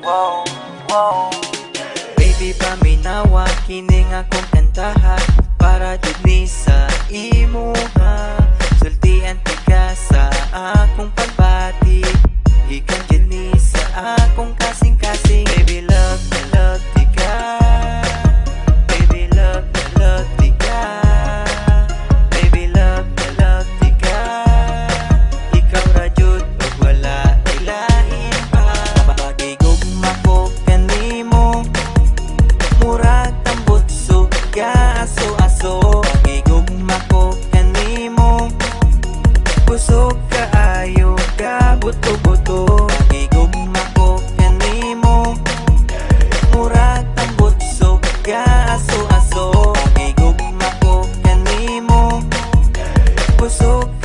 wow, wow. Baby, paminawa kining akong kantaha para jud ni sa imuha. Sultian ti ka sa akong pagbati, ikan jud ni sa akong kasing-kasing. Baby, love ti ka. Baby, love ti ka. Baby, love ti ka. Ikaw ra jud ug wala ilahin pa. Pagigugma ko kanimo, murag tambot suga aso-aso. Pagigugma ko kanimo, busog kaayo ka buto-buto. Pagigugma ko kanimo, murag tambot suga aso-aso. Pagigugma ko kanimo, busog